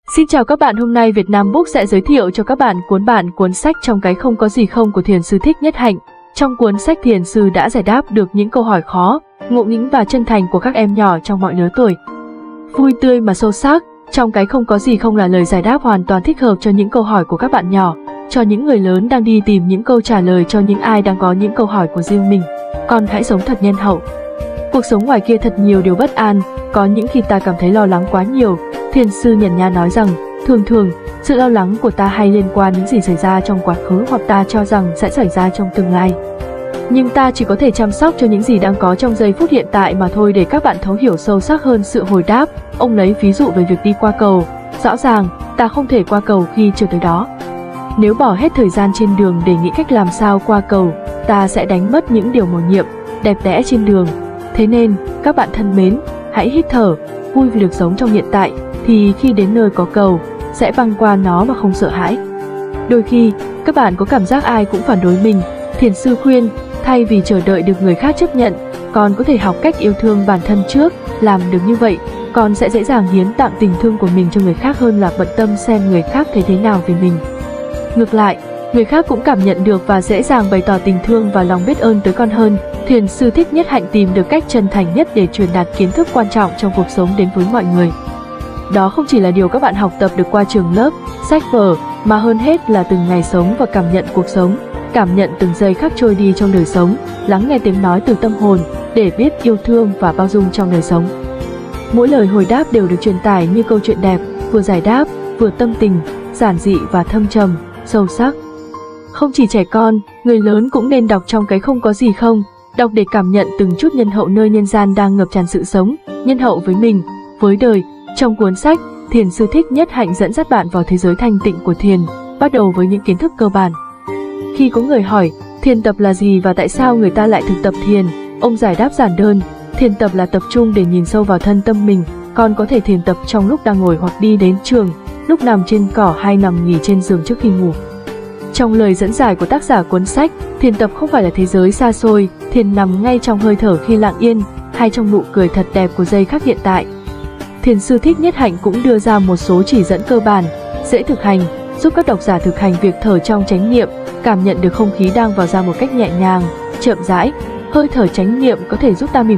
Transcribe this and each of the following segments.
Xin chào các bạn, hôm nay Việt Nam Book sẽ giới thiệu cho các bạn cuốn sách Trong cái không có gì không của Thiền sư Thích Nhất Hạnh. Trong cuốn sách, thiền sư đã giải đáp được những câu hỏi khó, ngộ nghĩnh và chân thành của các em nhỏ trong mọi lứa tuổi. Vui tươi mà sâu sắc, Trong cái không có gì không là lời giải đáp hoàn toàn thích hợp cho những câu hỏi của các bạn nhỏ, cho những người lớn đang đi tìm những câu trả lời cho những ai đang có những câu hỏi của riêng mình. Con hãy sống thật nhân hậu. Cuộc sống ngoài kia thật nhiều điều bất an, có những khi ta cảm thấy lo lắng quá nhiều. Thiền sư nhàn nhã nói rằng, thường sự lo lắng của ta hay liên quan những gì xảy ra trong quá khứ hoặc ta cho rằng sẽ xảy ra trong tương lai. Nhưng ta chỉ có thể chăm sóc cho những gì đang có trong giây phút hiện tại mà thôi. Để các bạn thấu hiểu sâu sắc hơn sự hồi đáp, ông lấy ví dụ về việc đi qua cầu. Rõ ràng, ta không thể qua cầu khi chưa tới đó. Nếu bỏ hết thời gian trên đường để nghĩ cách làm sao qua cầu, ta sẽ đánh mất những điều mầu nhiệm, đẹp đẽ trên đường. Thế nên, các bạn thân mến, hãy hít thở, vui vì được sống trong hiện tại, thì khi đến nơi có cầu, sẽ băng qua nó mà không sợ hãi. Đôi khi, các bạn có cảm giác ai cũng phản đối mình. Thiền sư khuyên, thay vì chờ đợi được người khác chấp nhận, con có thể học cách yêu thương bản thân trước. Làm được như vậy, con sẽ dễ dàng hiến tặng tình thương của mình cho người khác hơn là bận tâm xem người khác thấy thế nào về mình. Ngược lại, người khác cũng cảm nhận được và dễ dàng bày tỏ tình thương và lòng biết ơn tới con hơn. Thiền sư Thích Nhất Hạnh tìm được cách chân thành nhất để truyền đạt kiến thức quan trọng trong cuộc sống đến với mọi người. Đó không chỉ là điều các bạn học tập được qua trường lớp, sách vở, mà hơn hết là từng ngày sống và cảm nhận cuộc sống, cảm nhận từng giây khắc trôi đi trong đời sống, lắng nghe tiếng nói từ tâm hồn để biết yêu thương và bao dung trong đời sống. Mỗi lời hồi đáp đều được truyền tải như câu chuyện đẹp, vừa giải đáp, vừa tâm tình, giản dị và thâm trầm, sâu sắc. Không chỉ trẻ con, người lớn cũng nên đọc Trong cái không có gì không, đọc để cảm nhận từng chút nhân hậu nơi nhân gian đang ngập tràn sự sống, nhân hậu với mình, với đời. Trong cuốn sách, Thiền sư Thích Nhất Hạnh dẫn dắt bạn vào thế giới thanh tịnh của thiền, bắt đầu với những kiến thức cơ bản. Khi có người hỏi, thiền tập là gì và tại sao người ta lại thực tập thiền, ông giải đáp giản đơn, thiền tập là tập trung để nhìn sâu vào thân tâm mình. Con có thể thiền tập trong lúc đang ngồi hoặc đi đến trường, lúc nằm trên cỏ hay nằm nghỉ trên giường trước khi ngủ. Trong lời dẫn giải của tác giả cuốn sách, thiền tập không phải là thế giới xa xôi, thiền nằm ngay trong hơi thở khi lặng yên, hay trong nụ cười thật đẹp của giây khắc hiện tại. Thiền sư Thích Nhất Hạnh cũng đưa ra một số chỉ dẫn cơ bản, dễ thực hành, giúp các độc giả thực hành việc thở trong chánh niệm, cảm nhận được không khí đang vào ra một cách nhẹ nhàng, chậm rãi. Hơi thở chánh niệm có thể giúp ta mỉm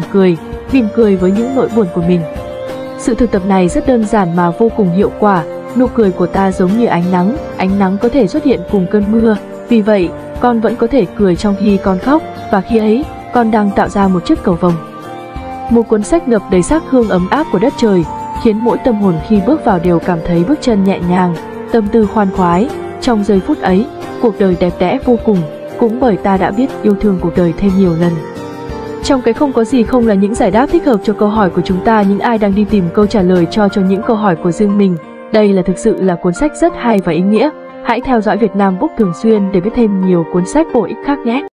cười với những nỗi buồn của mình. Sự thực tập này rất đơn giản mà vô cùng hiệu quả. Nụ cười của ta giống như ánh nắng có thể xuất hiện cùng cơn mưa. Vì vậy, con vẫn có thể cười trong khi con khóc, và khi ấy, con đang tạo ra một chiếc cầu vồng. Một cuốn sách ngập đầy sắc hương ấm áp của đất trời, khiến mỗi tâm hồn khi bước vào đều cảm thấy bước chân nhẹ nhàng, tâm tư khoan khoái. Trong giây phút ấy, cuộc đời đẹp đẽ vô cùng, cũng bởi ta đã biết yêu thương cuộc đời thêm nhiều lần. Trong cái không có gì không là những giải đáp thích hợp cho câu hỏi của chúng ta, những ai đang đi tìm câu trả lời cho những câu hỏi của riêng mình. Đây thực sự là cuốn sách rất hay và ý nghĩa. Hãy theo dõi Việt Nam Book thường xuyên để biết thêm nhiều cuốn sách bổ ích khác nhé.